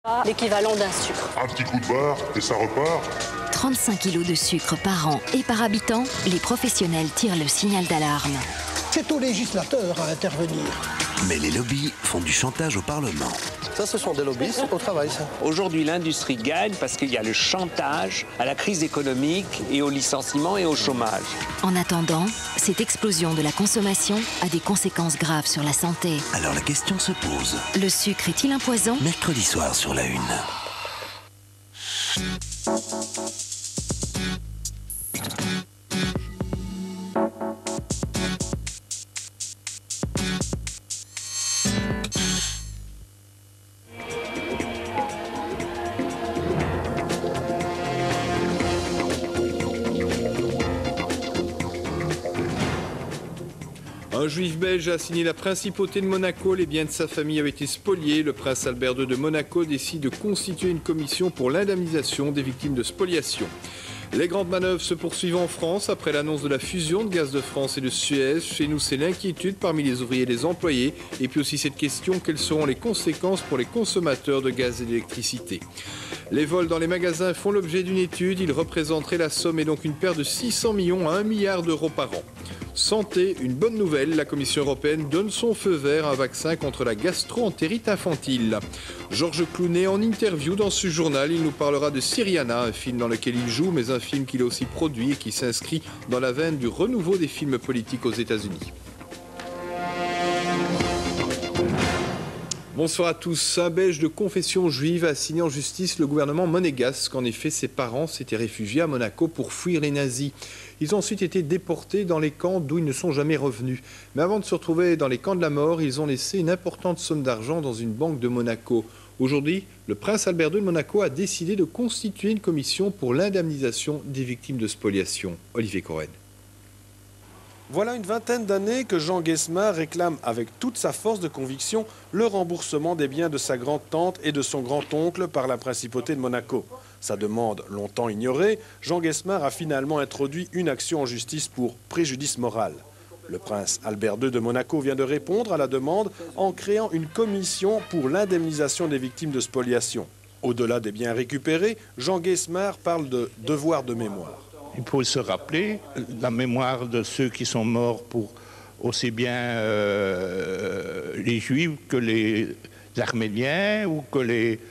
L'équivalent d'un sucre. Un petit coup de barre et ça repart. 35 kilos de sucre par an et par habitant, les professionnels tirent le signal d'alarme. C'est au législateur à intervenir. Mais les lobbies font du chantage au Parlement. Ça, ce sont des lobbyistes au travail, ça. Aujourd'hui, l'industrie gagne parce qu'il y a le chantage à la crise économique et au licenciement et au chômage. En attendant, cette explosion de la consommation a des conséquences graves sur la santé. Alors la question se pose. Le sucre est-il un poison? Mercredi soir sur La Une. Un juif belge a signé la principauté de Monaco. Les biens de sa famille avaient été spoliés. Le prince Albert II de Monaco décide de constituer une commission pour l'indemnisation des victimes de spoliation. Les grandes manœuvres se poursuivent en France après l'annonce de la fusion de Gaz de France et de Suez. Chez nous, c'est l'inquiétude parmi les ouvriers et les employés. Et puis aussi cette question, quelles seront les conséquences pour les consommateurs de gaz et d'électricité? Les vols dans les magasins font l'objet d'une étude. Ils représenteraient la somme et donc une perte de 600 millions à 1 milliard d'euros par an. Santé, une bonne nouvelle, la Commission européenne donne son feu vert à un vaccin contre la gastro-entérite infantile. Georges Clooney en interview dans ce journal, il nous parlera de Syriana, un film dans lequel il joue, mais un film qu'il a aussi produit et qui s'inscrit dans la veine du renouveau des films politiques aux États-Unis. Bonsoir à tous. Un Belge de confession juive a signé en justice le gouvernement monégasque. En effet, ses parents s'étaient réfugiés à Monaco pour fuir les nazis. Ils ont ensuite été déportés dans les camps d'où ils ne sont jamais revenus. Mais avant de se retrouver dans les camps de la mort, ils ont laissé une importante somme d'argent dans une banque de Monaco. Aujourd'hui, le prince Albert II de Monaco a décidé de constituer une commission pour l'indemnisation des victimes de spoliation. Olivier Cohen. Voilà une vingtaine d'années que Jean Guesmar réclame avec toute sa force de conviction le remboursement des biens de sa grande-tante et de son grand-oncle par la principauté de Monaco. Sa demande longtemps ignorée, Jean Guesmar a finalement introduit une action en justice pour préjudice moral. Le prince Albert II de Monaco vient de répondre à la demande en créant une commission pour l'indemnisation des victimes de spoliation. Au-delà des biens récupérés, Jean Guesmar parle de devoir de mémoire. Il faut se rappeler la mémoire de ceux qui sont morts pour aussi bien les Juifs que les Arméniens ou que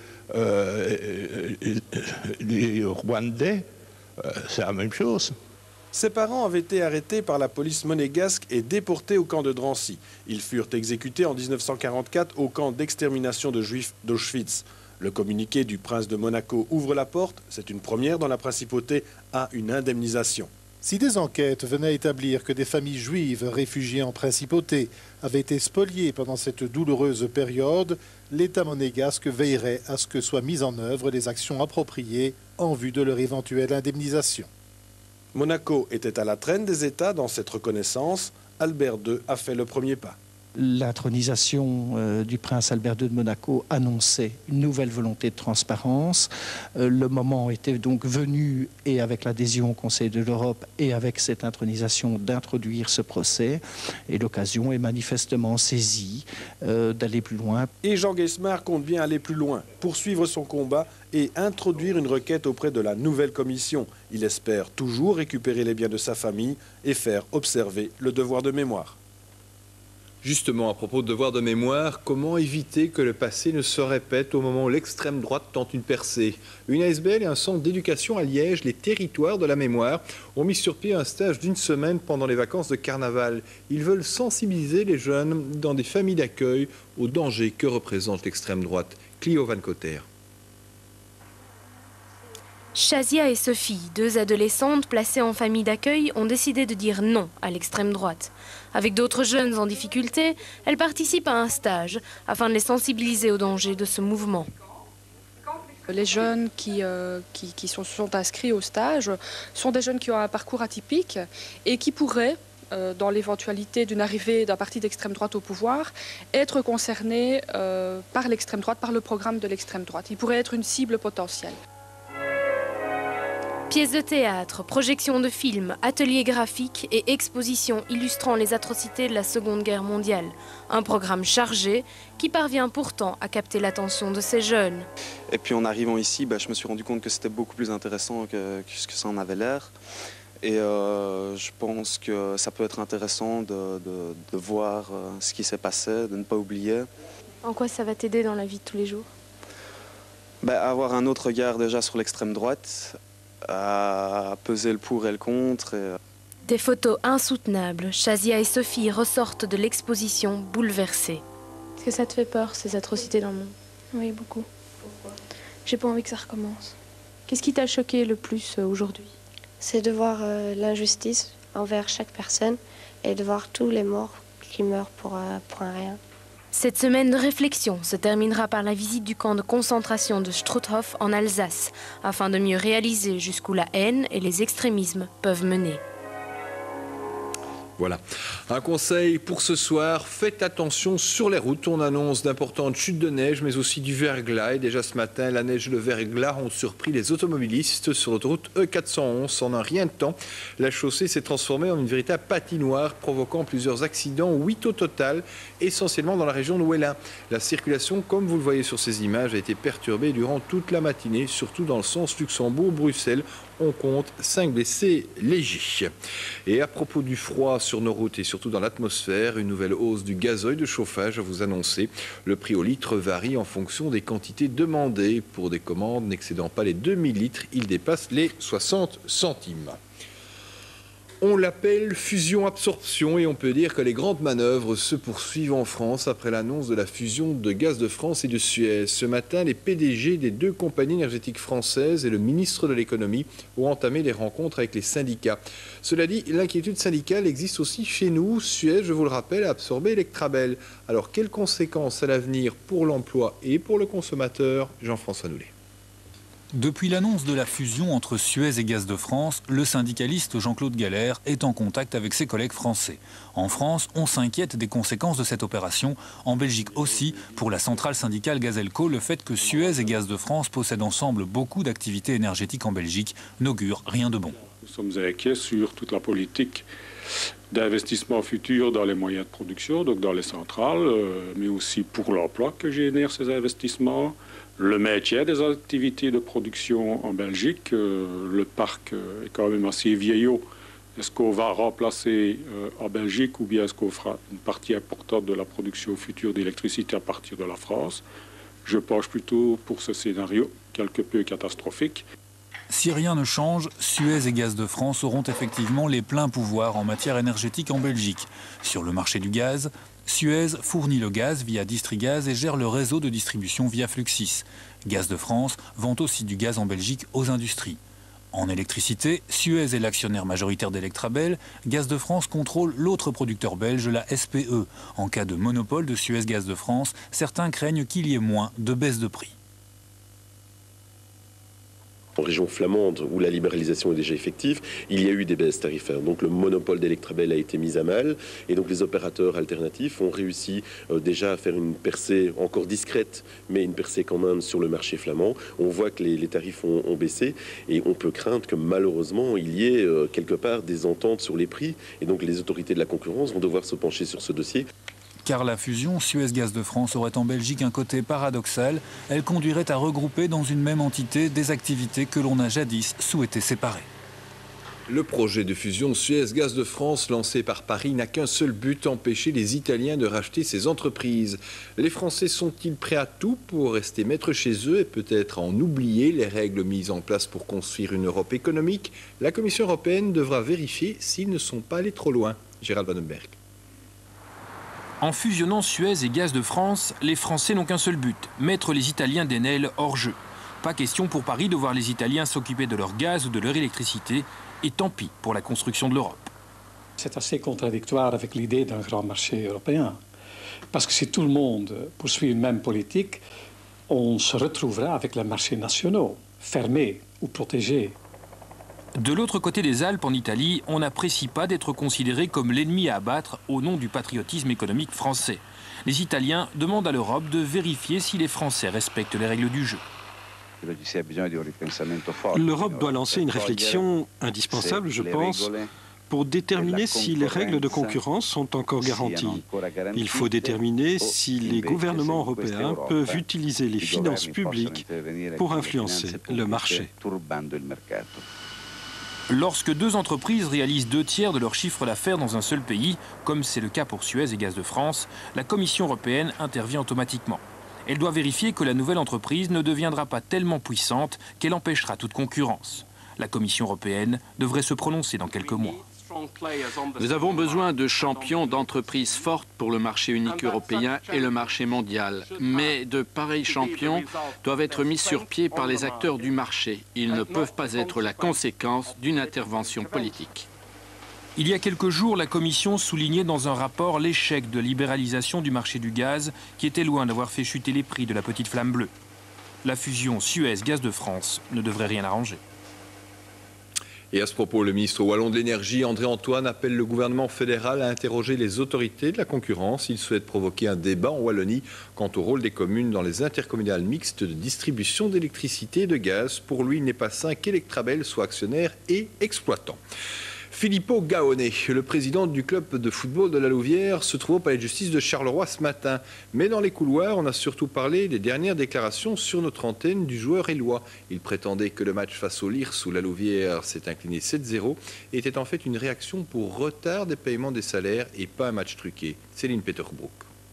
les Rwandais. C'est la même chose. Ses parents avaient été arrêtés par la police monégasque et déportés au camp de Drancy. Ils furent exécutés en 1944 au camp d'extermination de Juifs d'Auschwitz. Le communiqué du prince de Monaco ouvre la porte, c'est une première dans la principauté, à une indemnisation. Si des enquêtes venaient établir que des familles juives réfugiées en principauté avaient été spoliées pendant cette douloureuse période, l'État monégasque veillerait à ce que soient mises en œuvre les actions appropriées en vue de leur éventuelle indemnisation. Monaco était à la traîne des États dans cette reconnaissance. Albert II a fait le premier pas. L'intronisation du prince Albert II de Monaco annonçait une nouvelle volonté de transparence. Le moment était donc venu, et avec l'adhésion au Conseil de l'Europe et avec cette intronisation, d'introduire ce procès. Et l'occasion est manifestement saisie d'aller plus loin. Et Jean Guesmar compte bien aller plus loin, poursuivre son combat et introduire une requête auprès de la nouvelle commission. Il espère toujours récupérer les biens de sa famille et faire observer le devoir de mémoire. Justement, à propos de devoir de mémoire, comment éviter que le passé ne se répète au moment où l'extrême droite tente une percée? Une ASBL et un centre d'éducation à Liège, les territoires de la mémoire, ont mis sur pied un stage d'une semaine pendant les vacances de carnaval. Ils veulent sensibiliser les jeunes dans des familles d'accueil aux dangers que représente l'extrême droite. Clio Van Cotter. Shazia et Sophie, deux adolescentes placées en famille d'accueil, ont décidé de dire non à l'extrême droite. Avec d'autres jeunes en difficulté, elles participent à un stage afin de les sensibiliser aux dangers de ce mouvement. Les jeunes qui sont inscrits au stage sont des jeunes qui ont un parcours atypique et qui pourraient, dans l'éventualité d'une arrivée d'un parti d'extrême droite au pouvoir, être concernés par l'extrême droite, par le programme de l'extrême droite. Ils pourraient être une cible potentielle. Pièces de théâtre, projections de films, ateliers graphiques et expositions illustrant les atrocités de la Seconde Guerre mondiale. Un programme chargé qui parvient pourtant à capter l'attention de ces jeunes. Et puis en arrivant ici, je me suis rendu compte que c'était beaucoup plus intéressant que ce que ça en avait l'air. Et je pense que ça peut être intéressant de voir ce qui s'est passé, de ne pas oublier. En quoi ça va t'aider dans la vie de tous les jours? Avoir un autre regard déjà sur l'extrême droite, à peser le pour et le contre. Des photos insoutenables, Shazia et Sophie ressortent de l'exposition bouleversées. Est-ce que ça te fait peur, ces atrocités dans le monde? Oui, beaucoup. Pourquoi? J'ai pas envie que ça recommence. Qu'est-ce qui t'a choqué le plus aujourd'hui? C'est de voir l'injustice envers chaque personne et de voir tous les morts qui meurent pour un rien. Cette semaine de réflexion se terminera par la visite du camp de concentration de Struthof en Alsace, afin de mieux réaliser jusqu'où la haine et les extrémismes peuvent mener. Voilà. Un conseil pour ce soir, faites attention sur les routes. On annonce d'importantes chutes de neige, mais aussi du verglas. Et déjà ce matin, la neige et le verglas ont surpris les automobilistes sur l'autoroute E411. En un rien de temps, la chaussée s'est transformée en une véritable patinoire, provoquant plusieurs accidents, 8 au total, essentiellement dans la région de Ouélin. La circulation, comme vous le voyez sur ces images, a été perturbée durant toute la matinée, surtout dans le sens Luxembourg-Bruxelles. On compte 5 blessés légers. Et à propos du froid sur nos routes et surtout dans l'atmosphère, une nouvelle hausse du gazoil de chauffage à vous annoncer. Le prix au litre varie en fonction des quantités demandées. Pour des commandes n'excédant pas les 2000 litres, il dépasse les 60 centimes. On l'appelle fusion-absorption et on peut dire que les grandes manœuvres se poursuivent en France après l'annonce de la fusion de Gaz de France et de Suez. Ce matin, les PDG des deux compagnies énergétiques françaises et le ministre de l'économie ont entamé des rencontres avec les syndicats. Cela dit, l'inquiétude syndicale existe aussi chez nous. Suez, je vous le rappelle, a absorbé Electrabel. Alors, quelles conséquences à l'avenir pour l'emploi et pour le consommateur? Jean-François Noulet. Depuis l'annonce de la fusion entre Suez et Gaz de France, le syndicaliste Jean-Claude Galère est en contact avec ses collègues français. En France, on s'inquiète des conséquences de cette opération. En Belgique aussi, pour la centrale syndicale Gazelco, le fait que Suez et Gaz de France possèdent ensemble beaucoup d'activités énergétiques en Belgique n'augure rien de bon. Nous sommes inquiets sur toute la politique d'investissement futur dans les moyens de production, donc dans les centrales, mais aussi pour l'emploi que génèrent ces investissements. Le maintien des activités de production en Belgique, le parc est quand même assez vieillot. Est-ce qu'on va remplacer en Belgique ou bien est-ce qu'on fera une partie importante de la production future d'électricité à partir de la France? Je penche plutôt pour ce scénario quelque peu catastrophique. Si rien ne change, Suez et Gaz de France auront effectivement les pleins pouvoirs en matière énergétique en Belgique. Sur le marché du gaz, Suez fournit le gaz via Distrigaz et gère le réseau de distribution via Fluxys. Gaz de France vend aussi du gaz en Belgique aux industries. En électricité, Suez est l'actionnaire majoritaire d'Electrabel. Gaz de France contrôle l'autre producteur belge, la SPE. En cas de monopole de Suez Gaz de France, certains craignent qu'il y ait moins de baisse de prix. En région flamande, où la libéralisation est déjà effective, il y a eu des baisses tarifaires. Donc le monopole d'Electrabel a été mis à mal et donc les opérateurs alternatifs ont réussi déjà à faire une percée encore discrète, mais une percée quand même sur le marché flamand. On voit que les tarifs ont baissé et on peut craindre que malheureusement il y ait quelque part des ententes sur les prix et donc les autorités de la concurrence vont devoir se pencher sur ce dossier. Car la fusion Suez-Gaz de France aurait en Belgique un côté paradoxal. Elle conduirait à regrouper dans une même entité des activités que l'on a jadis souhaité séparer. Le projet de fusion Suez-Gaz de France lancé par Paris n'a qu'un seul but, empêcher les Italiens de racheter ces entreprises. Les Français sont-ils prêts à tout pour rester maîtres chez eux et peut-être en oublier les règles mises en place pour construire une Europe économique? La Commission européenne devra vérifier s'ils ne sont pas allés trop loin. Gérald Vandenberg. En fusionnant Suez et Gaz de France, les Français n'ont qu'un seul but, mettre les Italiens d'Enel hors jeu. Pas question pour Paris de voir les Italiens s'occuper de leur gaz ou de leur électricité, et tant pis pour la construction de l'Europe. C'est assez contradictoire avec l'idée d'un grand marché européen. Parce que si tout le monde poursuit une même politique, on se retrouvera avec les marchés nationaux, fermés ou protégés. De l'autre côté des Alpes, en Italie, on n'apprécie pas d'être considéré comme l'ennemi à abattre au nom du patriotisme économique français. Les Italiens demandent à l'Europe de vérifier si les Français respectent les règles du jeu. L'Europe doit lancer une réflexion indispensable, je pense, pour déterminer si les règles de concurrence sont encore garanties. Il faut déterminer si les gouvernements européens peuvent utiliser les finances publiques pour influencer le marché. Lorsque deux entreprises réalisent 2/3 de leur chiffre d'affaires dans un seul pays, comme c'est le cas pour Suez et Gaz de France, la Commission européenne intervient automatiquement. Elle doit vérifier que la nouvelle entreprise ne deviendra pas tellement puissante qu'elle empêchera toute concurrence. La Commission européenne devrait se prononcer dans quelques mois. Nous avons besoin de champions d'entreprises fortes pour le marché unique européen et le marché mondial. Mais de pareils champions doivent être mis sur pied par les acteurs du marché. Ils ne peuvent pas être la conséquence d'une intervention politique. Il y a quelques jours, la Commission soulignait dans un rapport l'échec de libéralisation du marché du gaz qui était loin d'avoir fait chuter les prix de la petite flamme bleue. La fusion Suez-Gaz de France ne devrait rien arranger. Et à ce propos, le ministre wallon de l'énergie, André Antoine, appelle le gouvernement fédéral à interroger les autorités de la concurrence. Il souhaite provoquer un débat en Wallonie quant au rôle des communes dans les intercommunales mixtes de distribution d'électricité et de gaz. Pour lui, il n'est pas sain qu'Electrabel soit actionnaire et exploitant. Filippo Gaone, le président du club de football de la Louvière, se trouve au palais de justice de Charleroi ce matin. Mais dans les couloirs, on a surtout parlé des dernières déclarations sur notre antenne du joueur élois. Il prétendait que le match face au Lierse où la Louvière s'est incliné 7-0 était en fait une réaction pour retard des paiements des salaires et pas un match truqué. Céline Peterbrook.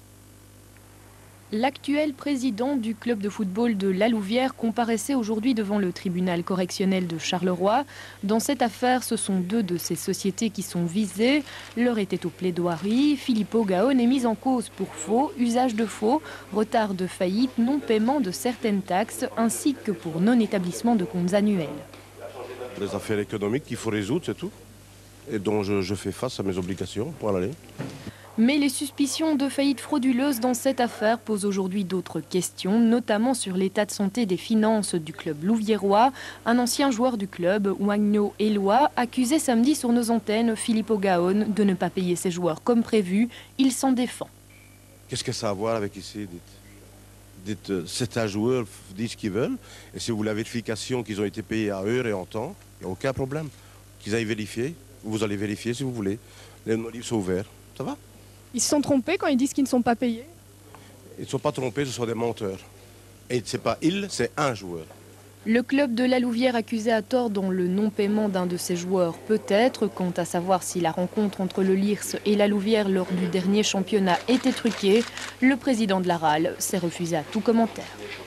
L'actuel président du club de football de La Louvière comparaissait aujourd'hui devant le tribunal correctionnel de Charleroi. Dans cette affaire, ce sont deux de ces sociétés qui sont visées. L'heure était aux plaidoiries. Filippo Gaone est mis en cause pour faux, usage de faux, retard de faillite, non-paiement de certaines taxes, ainsi que pour non-établissement de comptes annuels. Les affaires économiques qu'il faut résoudre, c'est tout. Et dont je fais face à mes obligations pour aller. Mais les suspicions de faillite frauduleuse dans cette affaire posent aujourd'hui d'autres questions, notamment sur l'état de santé des finances du club louviérois. Un ancien joueur du club, Wagno Eloi, accusait samedi sur nos antennes Filippo Gaone de ne pas payer ses joueurs comme prévu. Il s'en défend. Qu'est-ce que ça a à voir avec ici? Dites certains joueurs disent ce qu'ils veulent. Et si vous voulez la vérification qu'ils ont été payés à heure et en temps, il n'y a aucun problème. Qu'ils aillent vérifier, vous allez vérifier si vous voulez. Les livres sont ouverts. Ça va? Ils se sont trompés quand ils disent qu'ils ne sont pas payés? Ils ne sont pas trompés, ce sont des menteurs. Et ce n'est pas il, c'est un joueur. Le club de La Louvière accusé à tort dans le non-paiement d'un de ses joueurs peut-être. Quant à savoir si la rencontre entre le Lierse et La Louvière lors du dernier championnat était truquée, le président de la RAL s'est refusé à tout commentaire.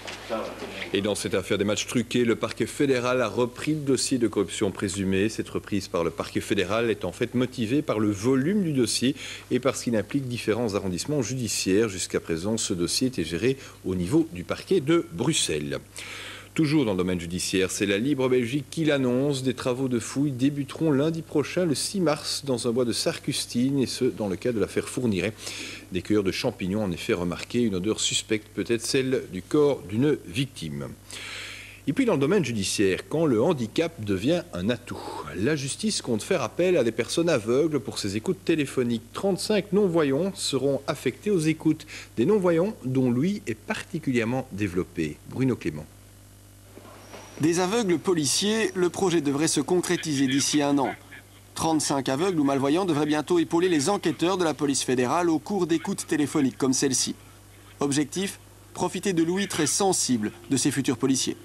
Et dans cette affaire des matchs truqués, le parquet fédéral a repris le dossier de corruption présumée. Cette reprise par le parquet fédéral est en fait motivée par le volume du dossier et parce qu'il implique différents arrondissements judiciaires. Jusqu'à présent, ce dossier était géré au niveau du parquet de Bruxelles. Toujours dans le domaine judiciaire, c'est la Libre Belgique qui l'annonce. Des travaux de fouilles débuteront lundi prochain, le 6 mars, dans un bois de Sarcustine, et ce, dans le cadre de l'affaire Fourniret. Des cueilleurs de champignons ont en effet remarqué une odeur suspecte, peut-être celle du corps d'une victime. Et puis dans le domaine judiciaire, quand le handicap devient un atout, la justice compte faire appel à des personnes aveugles pour ces écoutes téléphoniques. 35 non-voyants seront affectés aux écoutes. Des non-voyants dont l'ouïe est particulièrement développée. Bruno Clément. Des aveugles policiers, le projet devrait se concrétiser d'ici un an. 35 aveugles ou malvoyants devraient bientôt épauler les enquêteurs de la police fédérale au cours d'écoutes téléphoniques comme celle-ci. Objectif, profiter de l'ouïe très sensible de ces futurs policiers.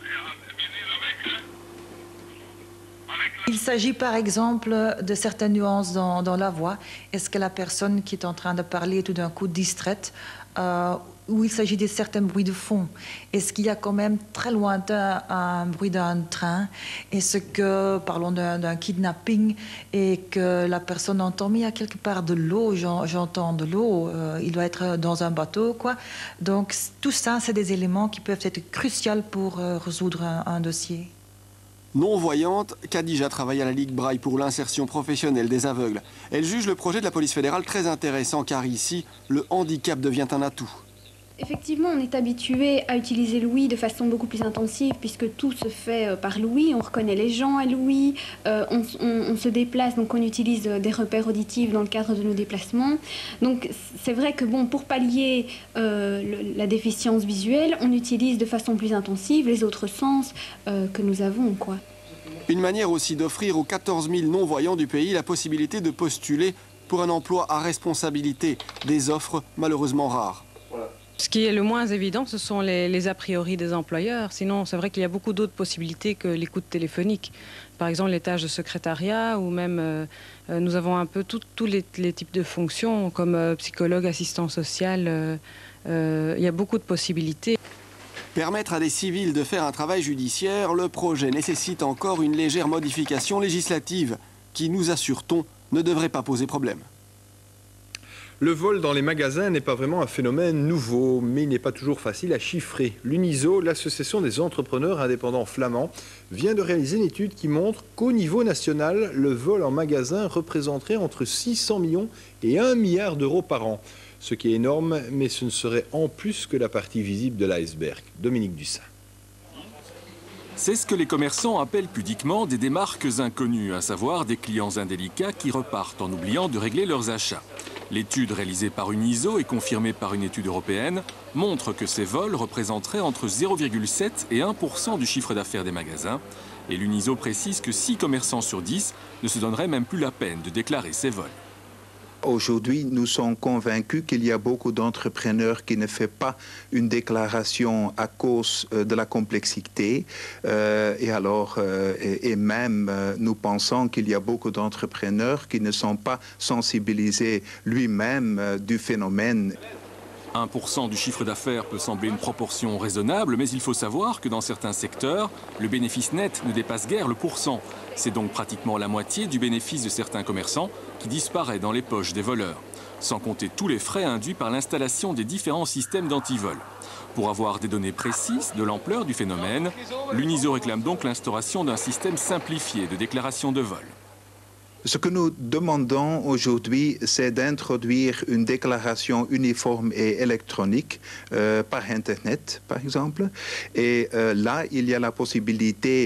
Il s'agit par exemple de certaines nuances dans la voix. Est-ce que la personne qui est en train de parler est tout d'un coup distraite ou il s'agit de certains bruits de fond? Est-ce qu'il y a quand même très lointain un bruit d'un train? Est-ce que, parlons d'un kidnapping, et que la personne entend, mais il y a quelque part de l'eau, j'entends de l'eau, il doit être dans un bateau, quoi. Donc tout ça, c'est des éléments qui peuvent être cruciaux pour résoudre un dossier. Non-voyante, Khadija travaille à la Ligue Braille pour l'insertion professionnelle des aveugles. Elle juge le projet de la police fédérale très intéressant car ici, le handicap devient un atout. Effectivement, on est habitué à utiliser l'ouïe de façon beaucoup plus intensive puisque tout se fait par l'ouïe, on reconnaît les gens à l'ouïe, on se déplace, donc on utilise des repères auditifs dans le cadre de nos déplacements. Donc c'est vrai que bon, pour pallier la déficience visuelle, on utilise de façon plus intensive les autres sens que nous avons, quoi. Une manière aussi d'offrir aux 14 000 non-voyants du pays la possibilité de postuler pour un emploi à responsabilité, des offres malheureusement rares. Ce qui est le moins évident, ce sont les a priori des employeurs. Sinon, c'est vrai qu'il y a beaucoup d'autres possibilités que l'écoute téléphonique. Par exemple, les tâches de secrétariat ou même nous avons un peu tous les types de fonctions comme psychologue, assistant social. Il y a beaucoup de possibilités. Permettre à des civils de faire un travail judiciaire, le projet nécessite encore une légère modification législative qui, nous assure-t-on, ne devrait pas poser problème. Le vol dans les magasins n'est pas vraiment un phénomène nouveau, mais il n'est pas toujours facile à chiffrer. L'UNISO, l'association des entrepreneurs indépendants flamands, vient de réaliser une étude qui montre qu'au niveau national, le vol en magasin représenterait entre 600 millions et 1 milliard d'euros par an. Ce qui est énorme, mais ce ne serait en plus que la partie visible de l'iceberg. Dominique Dussin. C'est ce que les commerçants appellent pudiquement des marques inconnues, à savoir des clients indélicats qui repartent en oubliant de régler leurs achats. L'étude réalisée par UNISO et confirmée par une étude européenne montre que ces vols représenteraient entre 0,7 et 1% du chiffre d'affaires des magasins. Et l'UNISO précise que 6 commerçants sur 10 ne se donneraient même plus la peine de déclarer ces vols. Aujourd'hui, nous sommes convaincus qu'il y a beaucoup d'entrepreneurs qui ne font pas une déclaration à cause de la complexité. Et même, nous pensons qu'il y a beaucoup d'entrepreneurs qui ne sont pas sensibilisés lui-même du phénomène. 1% du chiffre d'affaires peut sembler une proportion raisonnable, mais il faut savoir que dans certains secteurs, le bénéfice net ne dépasse guère le %. C'est donc pratiquement la moitié du bénéfice de certains commerçants qui disparaît dans les poches des voleurs, sans compter tous les frais induits par l'installation des différents systèmes d'antivol. Pour avoir des données précises de l'ampleur du phénomène, l'UNISO réclame donc l'instauration d'un système simplifié de déclaration de vol. Ce que nous demandons aujourd'hui, c'est d'introduire une déclaration uniforme et électronique par Internet, par exemple. Et là, il y a la possibilité,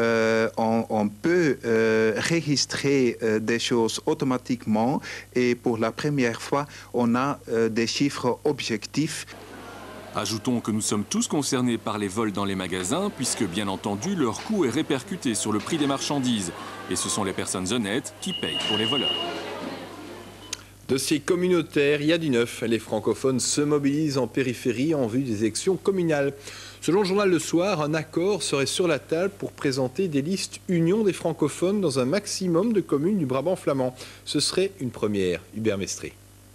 on peut enregistrer des choses automatiquement. Et pour la première fois, on a des chiffres objectifs. Ajoutons que nous sommes tous concernés par les vols dans les magasins, puisque bien entendu, leur coût est répercuté sur le prix des marchandises. Et ce sont les personnes honnêtes qui payent pour les voleurs. Dossier communautaire, il y a du neuf. Les francophones se mobilisent en périphérie en vue des élections communales. Selon le journal Le Soir, un accord serait sur la table pour présenter des listes Union des francophones dans un maximum de communes du Brabant flamand. Ce serait une première. Hubert Mestré.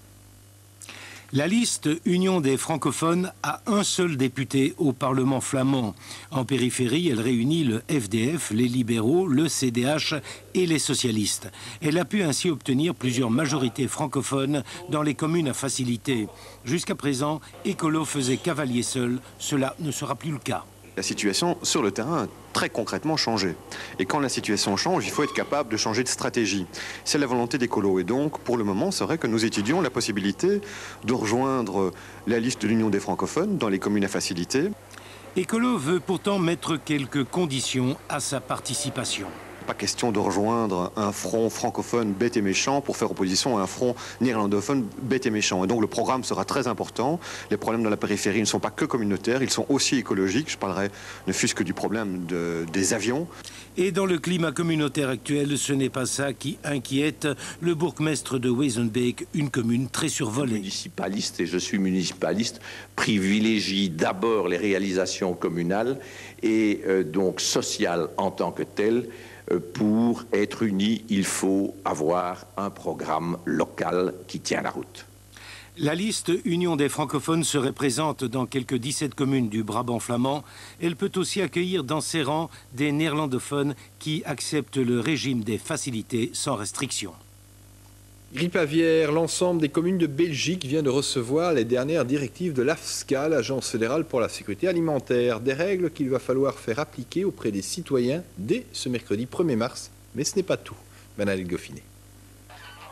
La liste Union des francophones a un seul député au Parlement flamand. En périphérie, elle réunit le FDF, les libéraux, le CDH et les socialistes. Elle a pu ainsi obtenir plusieurs majorités francophones dans les communes à facilité. Jusqu'à présent, Écolo faisait cavalier seul. Cela ne sera plus le cas. La situation sur le terrain a très concrètement changé. Et quand la situation change, il faut être capable de changer de stratégie. C'est la volonté d'Écolo. Et donc, pour le moment, c'est vrai que nous étudions la possibilité de rejoindre la liste de l'Union des francophones dans les communes à facilité. Écolo veut pourtant mettre quelques conditions à sa participation. Pas question de rejoindre un front francophone bête et méchant pour faire opposition à un front néerlandophone bête et méchant. Et donc le programme sera très important. Les problèmes dans la périphérie ne sont pas que communautaires, ils sont aussi écologiques. Je parlerai ne fût-ce que du problème des avions. Et dans le climat communautaire actuel, ce n'est pas ça qui inquiète le bourgmestre de Wezenbeek, une commune très survolée. Municipaliste, et je suis municipaliste, privilégie d'abord les réalisations communales et donc sociales en tant que telles. Pour être unis, il faut avoir un programme local qui tient la route. La liste Union des francophones serait présente dans quelques 17 communes du Brabant flamand. Elle peut aussi accueillir dans ses rangs des néerlandophones qui acceptent le régime des facilités sans restriction. Grippe aviaire, l'ensemble des communes de Belgique vient de recevoir les dernières directives de l'AFSCA, l'Agence fédérale pour la sécurité alimentaire. Des règles qu'il va falloir faire appliquer auprès des citoyens dès ce mercredi 1er mars. Mais ce n'est pas tout. Bernadette Goffinet.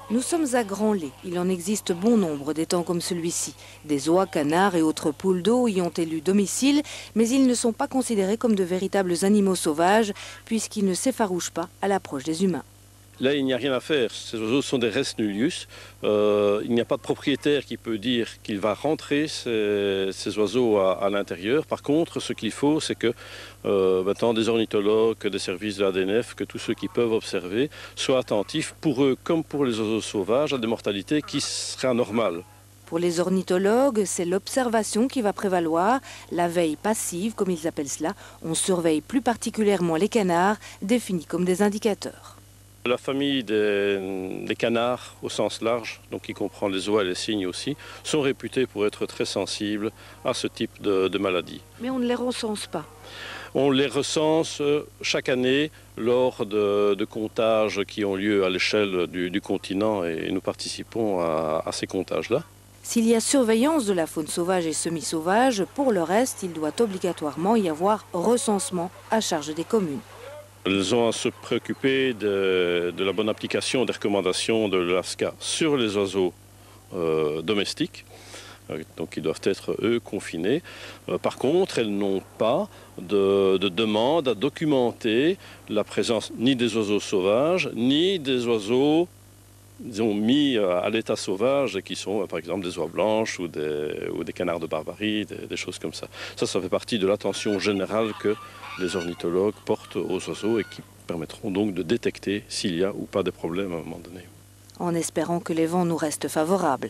Nous sommes à Grand-Lay. Il en existe bon nombre des temps comme celui-ci. Des oies, canards et autres poules d'eau y ont élu domicile, mais ils ne sont pas considérés comme de véritables animaux sauvages, puisqu'ils ne s'effarouchent pas à l'approche des humains. Là, il n'y a rien à faire. Ces oiseaux sont des res nullius. Il n'y a pas de propriétaire qui peut dire qu'il va rentrer ces oiseaux à l'intérieur. Par contre, ce qu'il faut, c'est que tant des ornithologues, que des services de l'ADNF, que tous ceux qui peuvent observer, soient attentifs pour eux comme pour les oiseaux sauvages à des mortalités qui seraient anormales. Pour les ornithologues, c'est l'observation qui va prévaloir, la veille passive, comme ils appellent cela. On surveille plus particulièrement les canards, définis comme des indicateurs. La famille des canards au sens large, donc qui comprend les oies et les cygnes aussi, sont réputés pour être très sensibles à ce type de maladie. Mais on ne les recense pas. On les recense chaque année lors de comptages qui ont lieu à l'échelle du continent et nous participons à ces comptages-là. S'il y a surveillance de la faune sauvage et semi-sauvage, pour le reste, il doit obligatoirement y avoir recensement à charge des communes. Elles ont à se préoccuper de la bonne application des recommandations de l'ASCA sur les oiseaux domestiques. Donc ils doivent être, eux, confinés. Par contre, elles n'ont pas de demande à documenter la présence ni des oiseaux sauvages, ni des oiseaux, disons, mis à l'état sauvage, qui sont, par exemple, des oies blanches ou des canards de Barbarie, des choses comme ça. Ça fait partie de l'attention générale que les ornithologues portent aux oiseaux et qui permettront donc de détecter s'il y a ou pas des problèmes à un moment donné. En espérant que les vents nous restent favorables.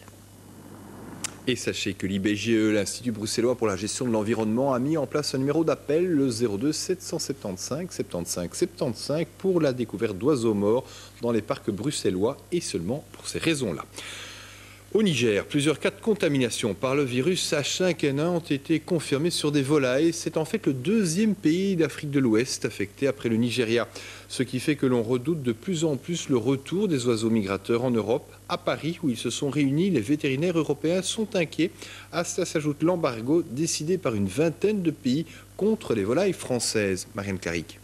Et sachez que l'IBGE, l'Institut bruxellois pour la gestion de l'environnement, a mis en place un numéro d'appel, le 02 775 75 75, pour la découverte d'oiseaux morts dans les parcs bruxellois, et seulement pour ces raisons-là. Au Niger, plusieurs cas de contamination par le virus H5N1 ont été confirmés sur des volailles. C'est en fait le deuxième pays d'Afrique de l'Ouest affecté après le Nigeria. Ce qui fait que l'on redoute de plus en plus le retour des oiseaux migrateurs en Europe. À Paris, où ils se sont réunis, les vétérinaires européens sont inquiets. À cela s'ajoute l'embargo décidé par une vingtaine de pays contre les volailles françaises. Marianne Carrick.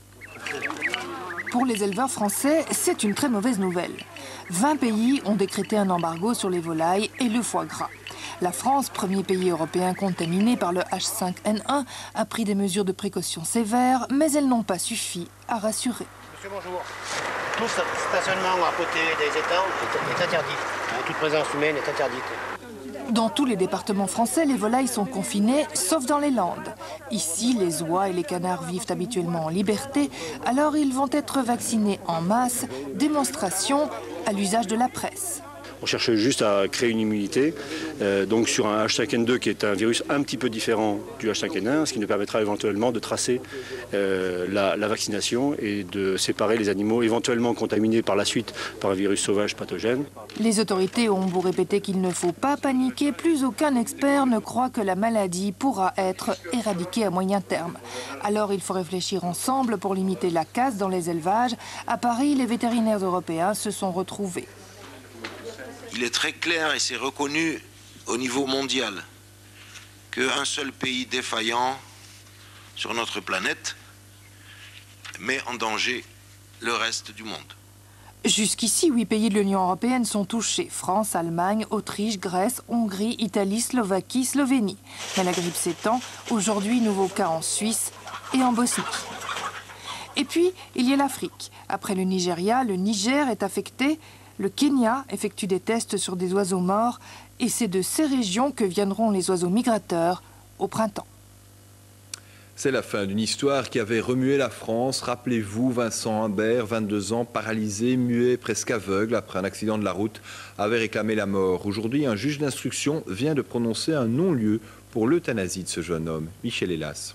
Pour les éleveurs français, c'est une très mauvaise nouvelle. 20 pays ont décrété un embargo sur les volailles et le foie gras. La France, premier pays européen contaminé par le H5N1, a pris des mesures de précaution sévères, mais elles n'ont pas suffi à rassurer. Monsieur, bonjour. Tout stationnement à côté des étangs est interdit. Toute présence humaine est interdite. Dans tous les départements français, les volailles sont confinées, sauf dans les Landes. Ici, les oies et les canards vivent habituellement en liberté, alors ils vont être vaccinés en masse, démonstration à l'usage de la presse. On cherche juste à créer une immunité, donc sur un H5N2 qui est un virus un petit peu différent du H5N1, ce qui nous permettra éventuellement de tracer la vaccination et de séparer les animaux éventuellement contaminés par la suite par un virus sauvage pathogène. Les autorités ont beau répéter qu'il ne faut pas paniquer, plus aucun expert ne croit que la maladie pourra être éradiquée à moyen terme. Alors il faut réfléchir ensemble pour limiter la casse dans les élevages. À Paris, les vétérinaires européens se sont retrouvés. Il est très clair et c'est reconnu au niveau mondial qu'un seul pays défaillant sur notre planète met en danger le reste du monde. Jusqu'ici, 8 pays de l'Union européenne sont touchés. France, Allemagne, Autriche, Grèce, Hongrie, Italie, Slovaquie, Slovénie. Mais la grippe s'étend. Aujourd'hui, nouveau cas en Suisse et en Bosnie. Et puis, il y a l'Afrique. Après le Nigeria, le Niger est affecté. Le Kenya effectue des tests sur des oiseaux morts et c'est de ces régions que viendront les oiseaux migrateurs au printemps. C'est la fin d'une histoire qui avait remué la France. Rappelez-vous, Vincent Humbert, 22 ans, paralysé, muet, presque aveugle après un accident de la route, avait réclamé la mort. Aujourd'hui, un juge d'instruction vient de prononcer un non-lieu pour l'euthanasie de ce jeune homme. Michel Hélas.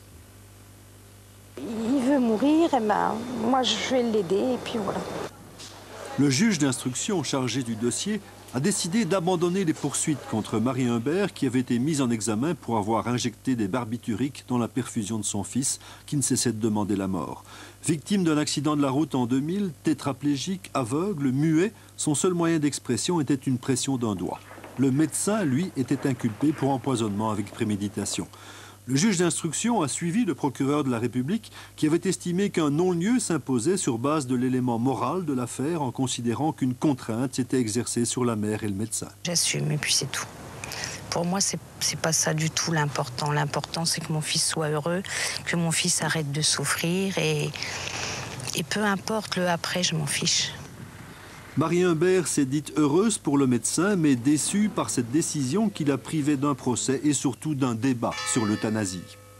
Il veut mourir, et ben, moi je vais l'aider et puis voilà. Le juge d'instruction chargé du dossier a décidé d'abandonner les poursuites contre Marie Humbert qui avait été mise en examen pour avoir injecté des barbituriques dans la perfusion de son fils qui ne cessait de demander la mort. Victime d'un accident de la route en 2000, tétraplégique, aveugle, muet, son seul moyen d'expression était une pression d'un doigt. Le médecin, lui, était inculpé pour empoisonnement avec préméditation. Le juge d'instruction a suivi le procureur de la République qui avait estimé qu'un non-lieu s'imposait sur base de l'élément moral de l'affaire en considérant qu'une contrainte s'était exercée sur la mère et le médecin. J'assume et puis c'est tout. Pour moi, c'est pas ça du tout l'important. L'important, c'est que mon fils soit heureux, que mon fils arrête de souffrir et peu importe le après, je m'en fiche. Marie Humbert s'est dite heureuse pour le médecin, mais déçue par cette décision qui la privait d'un procès et surtout d'un débat sur l'euthanasie.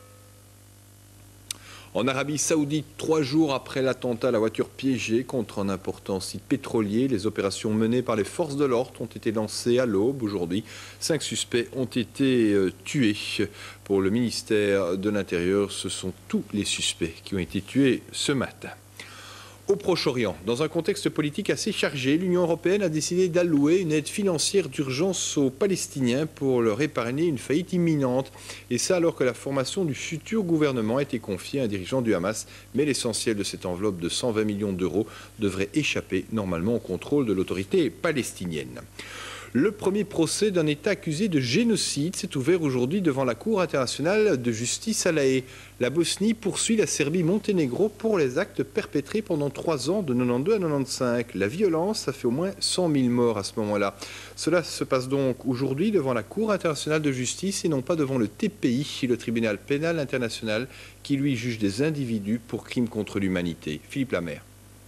En Arabie Saoudite, 3 jours après l'attentat à la voiture piégée contre un important site pétrolier, les opérations menées par les forces de l'ordre ont été lancées à l'aube aujourd'hui. 5 suspects ont été tués. Pour le ministère de l'Intérieur, ce sont tous les suspects qui ont été tués ce matin. Au Proche-Orient, dans un contexte politique assez chargé, l'Union européenne a décidé d'allouer une aide financière d'urgence aux Palestiniens pour leur épargner une faillite imminente. Et ça alors que la formation du futur gouvernement a été confiée à un dirigeant du Hamas. Mais l'essentiel de cette enveloppe de 120 millions d'euros devrait échapper normalement au contrôle de l'autorité palestinienne. Le premier procès d'un État accusé de génocide s'est ouvert aujourd'hui devant la Cour internationale de justice à La Haye. La Bosnie poursuit la Serbie-Monténégro pour les actes perpétrés pendant 3 ans de 92 à 95. La violence a fait au moins 100 000 morts à ce moment-là. Cela se passe donc aujourd'hui devant la Cour internationale de justice et non pas devant le TPI, le tribunal pénal international, qui lui juge des individus pour crimes contre l'humanité. Philippe Lamère.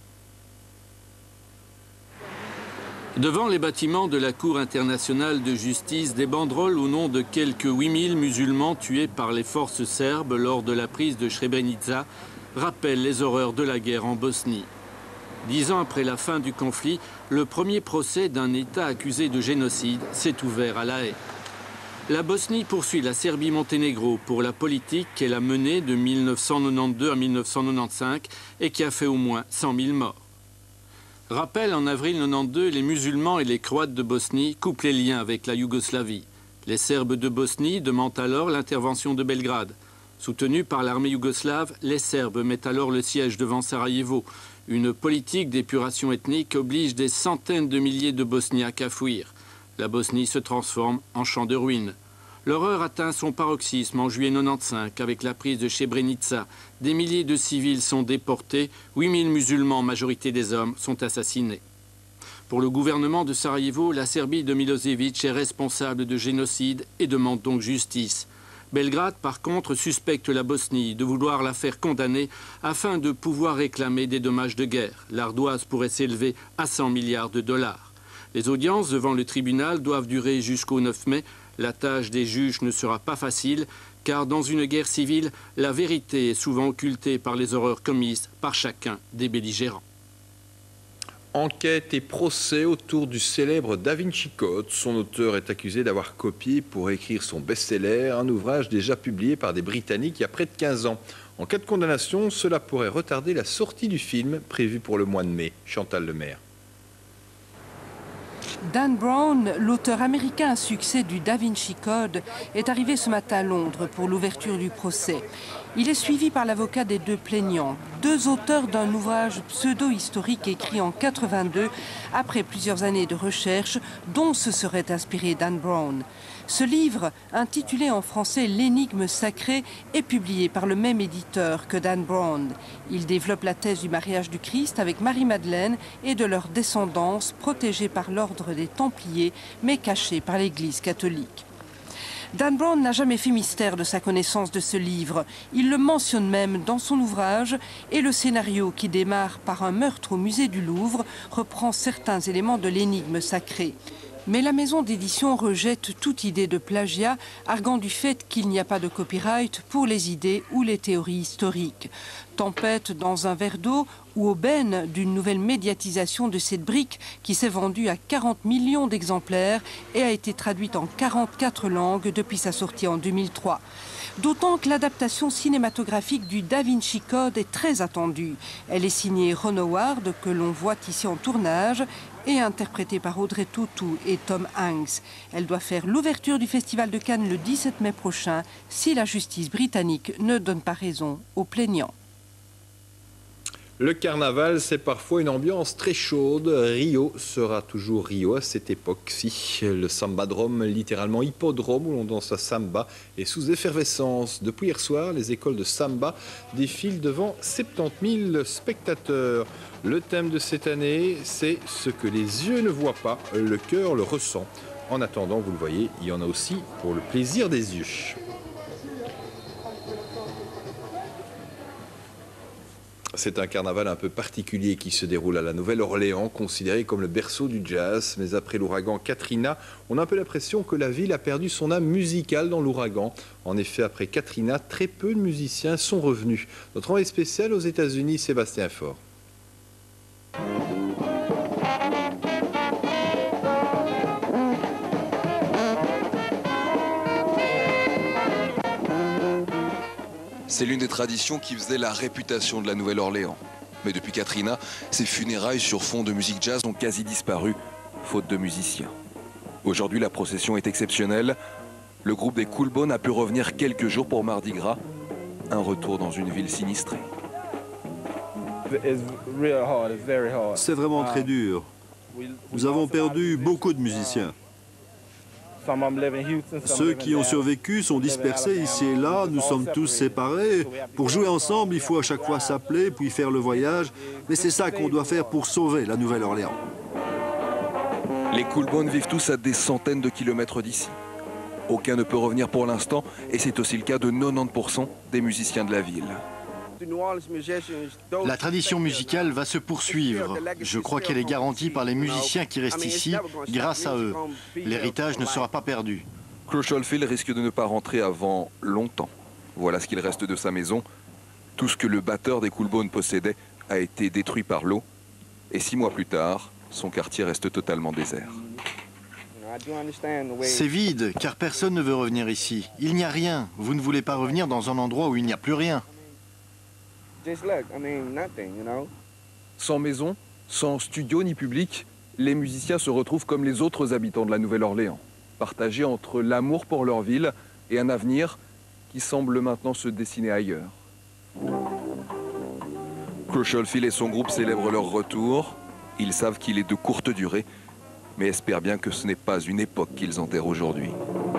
Devant les bâtiments de la Cour internationale de justice, des banderoles au nom de quelques 8000 musulmans tués par les forces serbes lors de la prise de Srebrenica rappellent les horreurs de la guerre en Bosnie. 10 ans après la fin du conflit, le premier procès d'un État accusé de génocide s'est ouvert à La Haye. La Bosnie poursuit la Serbie-Monténégro pour la politique qu'elle a menée de 1992 à 1995 et qui a fait au moins 100 000 morts. Rappel, en avril 1992, les musulmans et les Croates de Bosnie coupent les liens avec la Yougoslavie. Les Serbes de Bosnie demandent alors l'intervention de Belgrade. Soutenus par l'armée yougoslave, les Serbes mettent alors le siège devant Sarajevo. Une politique d'épuration ethnique oblige des centaines de milliers de Bosniaques à fuir. La Bosnie se transforme en champ de ruines. L'horreur atteint son paroxysme en juillet 1995 avec la prise de Srebrenica. Des milliers de civils sont déportés, 8000 musulmans, majorité des hommes, sont assassinés. Pour le gouvernement de Sarajevo, la Serbie de Milosevic est responsable de génocide et demande donc justice. Belgrade, par contre, suspecte la Bosnie de vouloir la faire condamner afin de pouvoir réclamer des dommages de guerre. L'ardoise pourrait s'élever à 100 milliards de dollars. Les audiences devant le tribunal doivent durer jusqu'au 9 mai. La tâche des juges ne sera pas facile, car dans une guerre civile, la vérité est souvent occultée par les horreurs commises par chacun des belligérants. Enquête et procès autour du célèbre Da Vinci Code. Son auteur est accusé d'avoir copié pour écrire son best-seller, un ouvrage déjà publié par des Britanniques il y a près de 15 ans. En cas de condamnation, cela pourrait retarder la sortie du film prévue pour le mois de mai. Chantal Lemaire. Dan Brown, l'auteur américain à succès du Da Vinci Code, est arrivé ce matin à Londres pour l'ouverture du procès. Il est suivi par l'avocat des 2 plaignants, 2 auteurs d'un ouvrage pseudo-historique écrit en 82, après plusieurs années de recherche, dont se serait inspiré Dan Brown. Ce livre, intitulé en français L'énigme sacrée, est publié par le même éditeur que Dan Brown. Il développe la thèse du mariage du Christ avec Marie-Madeleine et de leur descendance, protégée par l'ordre des Templiers, mais cachée par l'Église catholique. Dan Brown n'a jamais fait mystère de sa connaissance de ce livre. Il le mentionne même dans son ouvrage et le scénario qui démarre par un meurtre au musée du Louvre reprend certains éléments de l'énigme sacrée. Mais la maison d'édition rejette toute idée de plagiat, arguant du fait qu'il n'y a pas de copyright pour les idées ou les théories historiques. Tempête dans un verre d'eau ou aubaine d'une nouvelle médiatisation de cette brique qui s'est vendue à 40 millions d'exemplaires et a été traduite en 44 langues depuis sa sortie en 2003. D'autant que l'adaptation cinématographique du Da Vinci Code est très attendue. Elle est signée Ron Howard, que l'on voit ici en tournage, et interprétée par Audrey Tautou et Tom Hanks. Elle doit faire l'ouverture du Festival de Cannes le 17 mai prochain, si la justice britannique ne donne pas raison aux plaignants. Le carnaval, c'est parfois une ambiance très chaude. Rio sera toujours Rio à cette époque-ci. Le sambadrome, littéralement hippodrome, où l'on danse à samba, est sous effervescence. Depuis hier soir, les écoles de samba défilent devant 70 000 spectateurs. Le thème de cette année, c'est ce que les yeux ne voient pas, le cœur le ressent. En attendant, vous le voyez, il y en a aussi pour le plaisir des yeux. C'est un carnaval un peu particulier qui se déroule à la Nouvelle-Orléans, considéré comme le berceau du jazz. Mais après l'ouragan Katrina, on a un peu l'impression que la ville a perdu son âme musicale dans l'ouragan. En effet, après Katrina, très peu de musiciens sont revenus. Notre envoyé spécial aux États-Unis, Sébastien Faure. C'est l'une des traditions qui faisait la réputation de la Nouvelle-Orléans. Mais depuis Katrina, ces funérailles sur fond de musique jazz ont quasi disparu, faute de musiciens. Aujourd'hui, la procession est exceptionnelle. Le groupe des Cool Bones a pu revenir quelques jours pour Mardi Gras. Un retour dans une ville sinistrée. C'est vraiment très dur. Nous avons perdu beaucoup de musiciens. Ceux qui ont survécu sont dispersés ici et là, nous sommes tous séparés. Pour jouer ensemble, il faut à chaque fois s'appeler, puis faire le voyage. Mais c'est ça qu'on doit faire pour sauver la Nouvelle-Orléans. Les Cool Bones vivent tous à des centaines de kilomètres d'ici. Aucun ne peut revenir pour l'instant, et c'est aussi le cas de 90% des musiciens de la ville. La tradition musicale va se poursuivre. Je crois qu'elle est garantie par les musiciens qui restent ici grâce à eux. L'héritage ne sera pas perdu. Crocholfield risque de ne pas rentrer avant longtemps. Voilà ce qu'il reste de sa maison. Tout ce que le batteur des Cool Bones possédait a été détruit par l'eau. Et 6 mois plus tard, son quartier reste totalement désert. C'est vide, car personne ne veut revenir ici. Il n'y a rien. Vous ne voulez pas revenir dans un endroit où il n'y a plus rien. Sans maison, sans studio ni public, les musiciens se retrouvent comme les autres habitants de la Nouvelle-Orléans, partagés entre l'amour pour leur ville et un avenir qui semble maintenant se dessiner ailleurs. Crocholfield et son groupe célèbrent leur retour. Ils savent qu'il est de courte durée, mais espèrent bien que ce n'est pas une époque qu'ils enterrent aujourd'hui.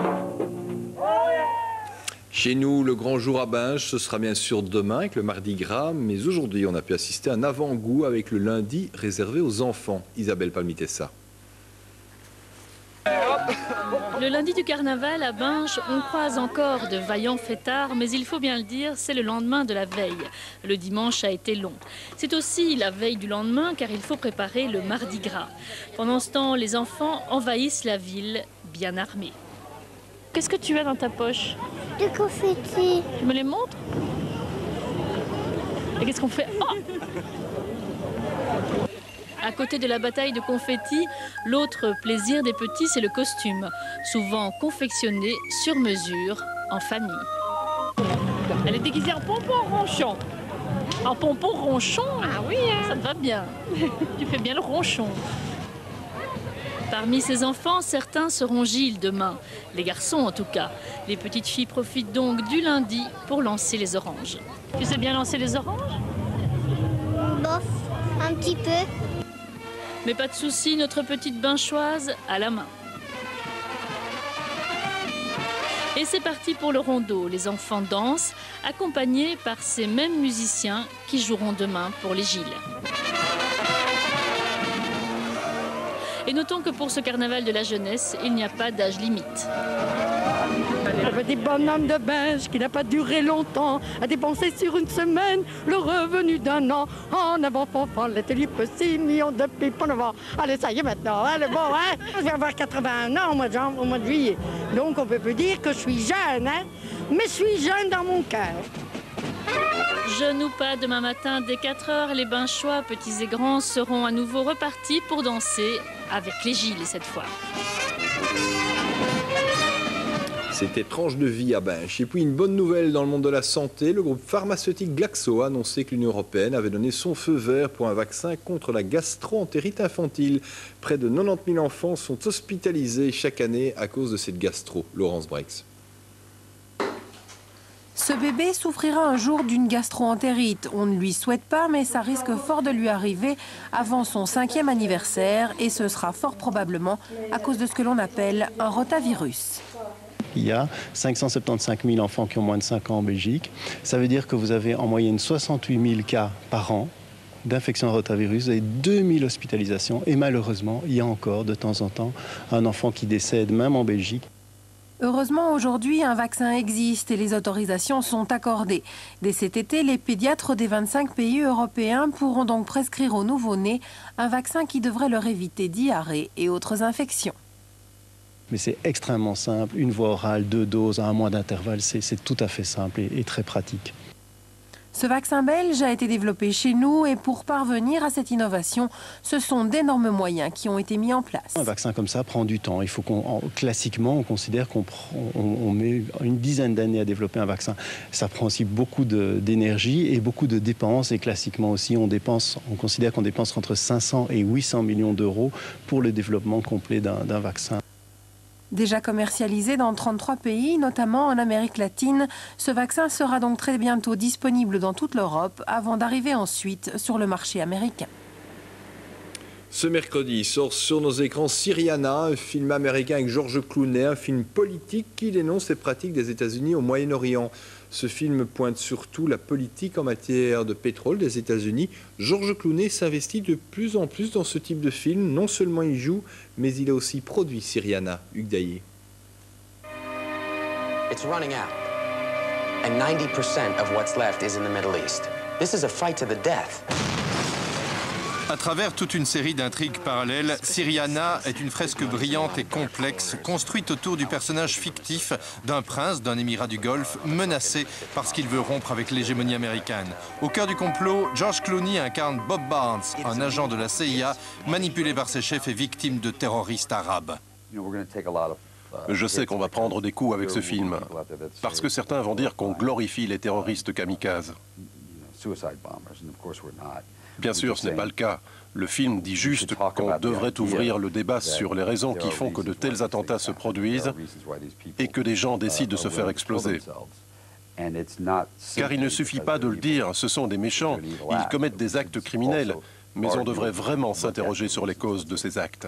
Chez nous, le grand jour à Binche, ce sera bien sûr demain avec le Mardi Gras, mais aujourd'hui, on a pu assister à un avant-goût avec le lundi réservé aux enfants. Isabelle Palmitessa. Le lundi du carnaval à Binche, on croise encore de vaillants fêtards, mais il faut bien le dire, c'est le lendemain de la veille. Le dimanche a été long. C'est aussi la veille du lendemain, car il faut préparer le Mardi Gras. Pendant ce temps, les enfants envahissent la ville, bien armés. Qu'est-ce que tu as dans ta poche? Des confettis. Tu me les montres? Et qu'est-ce qu'on fait? Oh! À côté de la bataille de confettis, l'autre plaisir des petits, c'est le costume, souvent confectionné sur mesure, en famille. Elle est déguisée en pompon ronchon. En pompon ronchon? Ah oui, hein. Ça te va bien. Tu fais bien le ronchon. Parmi ces enfants, certains seront Gilles demain. Les garçons en tout cas. Les petites filles profitent donc du lundi pour lancer les oranges. Tu sais bien lancer les oranges? Bof, un petit peu. Mais pas de souci, notre petite binchoise à la main. Et c'est parti pour le rondeau. Les enfants dansent, accompagnés par ces mêmes musiciens qui joueront demain pour les Gilles. Et notons que pour ce carnaval de la jeunesse, il n'y a pas d'âge limite. Un petit bonhomme de Binche qui n'a pas duré longtemps, a dépensé sur une semaine le revenu d'un an. En avant, fanfan, les tulipes, 6 millions de pipes en avant. Allez, ça y est maintenant, hein, le bon, hein? Je vais avoir 81 ans au mois de juillet. Donc on peut plus dire que je suis jeune, hein? Mais je suis jeune dans mon cœur. Jeune ou pas, demain matin, dès 4h, les Binchois, petits et grands, seront à nouveau repartis pour danser avec les Gilles cette fois. C'était tranche de vie à Binche. Et puis une bonne nouvelle dans le monde de la santé, le groupe pharmaceutique Glaxo a annoncé que l'Union européenne avait donné son feu vert pour un vaccin contre la gastro-entérite infantile. Près de 90 000 enfants sont hospitalisés chaque année à cause de cette gastro. Laurence Brex. Ce bébé souffrira un jour d'une gastro-entérite. On ne lui souhaite pas, mais ça risque fort de lui arriver avant son 5e anniversaire et ce sera fort probablement à cause de ce que l'on appelle un rotavirus. Il y a 575 000 enfants qui ont moins de 5 ans en Belgique. Ça veut dire que vous avez en moyenne 68 000 cas par an d'infection à rotavirus. Vous avez 2000 hospitalisations et malheureusement, il y a encore de temps en temps un enfant qui décède, même en Belgique. Heureusement, aujourd'hui, un vaccin existe et les autorisations sont accordées. Dès cet été, les pédiatres des 25 pays européens pourront donc prescrire aux nouveau-nés un vaccin qui devrait leur éviter diarrhée et autres infections. Mais c'est extrêmement simple, une voie orale, 2 doses à 1 mois d'intervalle, c'est tout à fait simple et très pratique. Ce vaccin belge a été développé chez nous et pour parvenir à cette innovation, ce sont d'énormes moyens qui ont été mis en place. Un vaccin comme ça prend du temps. Il faut classiquement, on considère qu'on met une dizaine d'années à développer un vaccin. Ça prend aussi beaucoup d'énergie et beaucoup de dépenses. Et classiquement aussi, on considère qu'on dépense entre 500 et 800 millions d'euros pour le développement complet d'un vaccin. Déjà commercialisé dans 33 pays, notamment en Amérique latine, ce vaccin sera donc très bientôt disponible dans toute l'Europe avant d'arriver ensuite sur le marché américain. Ce mercredi sort sur nos écrans Syriana, un film américain avec George Clooney, un film politique qui dénonce les pratiques des États-Unis au Moyen-Orient. Ce film pointe surtout la politique en matière de pétrole des États-Unis. George Clooney s'investit de plus en plus dans ce type de film. Non seulement il joue, mais il a aussi produit Syriana. Hugues Daillé. It's running out. And 90% of what's left is in the Middle East. This is a fight to the death. À travers toute une série d'intrigues parallèles, Syriana est une fresque brillante et complexe, construite autour du personnage fictif d'un prince d'un émirat du Golfe menacé parce qu'il veut rompre avec l'hégémonie américaine. Au cœur du complot, George Clooney incarne Bob Barnes, un agent de la CIA manipulé par ses chefs et victime de terroristes arabes. Je sais qu'on va prendre des coups avec ce film, parce que certains vont dire qu'on glorifie les terroristes kamikazes. Bien sûr, ce n'est pas le cas. Le film dit juste qu'on devrait ouvrir le débat sur les raisons qui font que de tels attentats se produisent et que des gens décident de se faire exploser. Car il ne suffit pas de le dire, ce sont des méchants, ils commettent des actes criminels, mais on devrait vraiment s'interroger sur les causes de ces actes.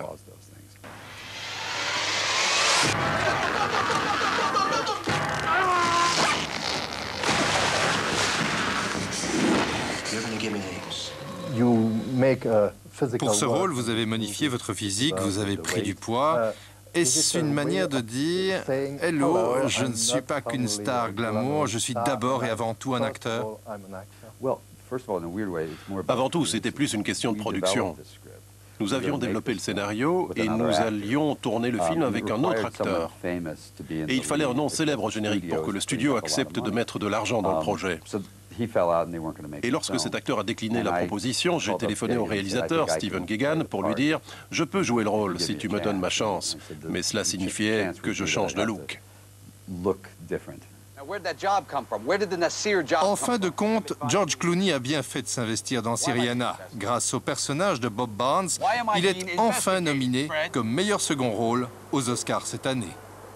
Pour ce rôle, vous avez modifié votre physique, vous avez pris du poids. Est-ce une manière de dire « Hello, je ne suis pas qu'une star glamour, je suis d'abord et avant tout un acteur » Avant tout, c'était plus une question de production. Nous avions développé le scénario et nous allions tourner le film avec un autre acteur. Et il fallait un nom célèbre au générique pour que le studio accepte de mettre de l'argent dans le projet. Et lorsque cet acteur a décliné la proposition, j'ai téléphoné au réalisateur, Steven Geoghegan, pour lui dire « Je peux jouer le rôle si tu me donnes ma chance ». Mais cela signifiait que je change de look. En fin de compte, George Clooney a bien fait de s'investir dans Syriana. Grâce au personnage de Bob Barnes, il est enfin nominé comme meilleur second rôle aux Oscars cette année.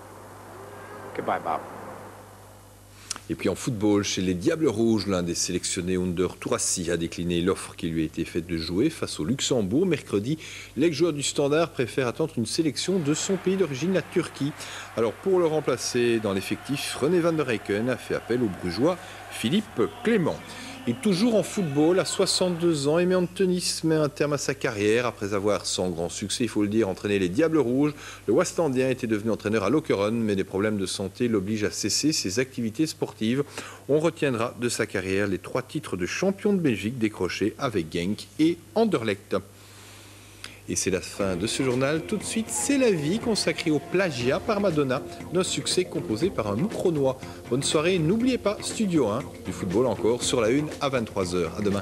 Et puis en football, chez les Diables Rouges, l'un des sélectionnés, Önder Tourassi, a décliné l'offre qui lui a été faite de jouer face au Luxembourg. Mercredi, l'ex-joueur du Standard préfère attendre une sélection de son pays d'origine, la Turquie. Alors pour le remplacer dans l'effectif, René van der Eycken a fait appel au Brugeois Philippe Clément. Et toujours en football, à 62 ans, Aimé Anthony met un terme à sa carrière. Après avoir, sans grand succès, il faut le dire, entraîné les Diables Rouges, le Westlandien était devenu entraîneur à Lokeren, mais des problèmes de santé l'obligent à cesser ses activités sportives. On retiendra de sa carrière les 3 titres de champion de Belgique décrochés avec Genk et Anderlecht. Et c'est la fin de ce journal. Tout de suite, c'est la vie consacrée au plagiat par Madonna, d'un succès composé par un Moucronois. Bonne soirée, n'oubliez pas Studio 1, du football encore, sur la 1 à 23 h. À demain.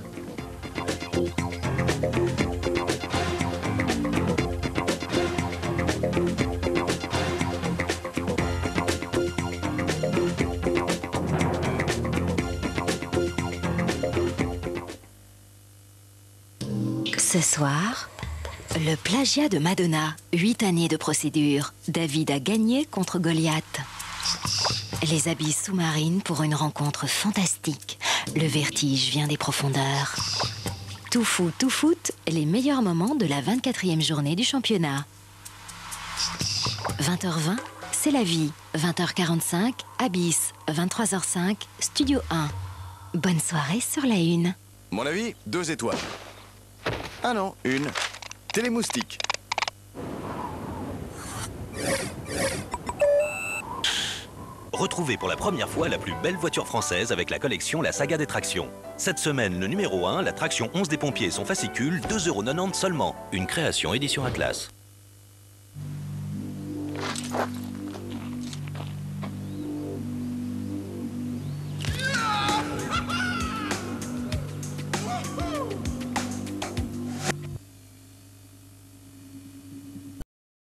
Ce soir, le plagiat de Madonna. 8 années de procédure. David a gagné contre Goliath. Les abysses sous-marines pour une rencontre fantastique. Le vertige vient des profondeurs. Tout foot, les meilleurs moments de la 24e journée du championnat. 20h20, c'est la vie. 20h45, Abyss. 23h05, Studio 1. Bonne soirée sur la Une. Mon avis, 2 étoiles. Ah non, 1. Télémoustique. Retrouvez pour la première fois la plus belle voiture française avec la collection La Saga des tractions. Cette semaine, le numéro 1, la traction 11 des pompiers et son fascicule, 2,90 € seulement. Une création édition Atlas.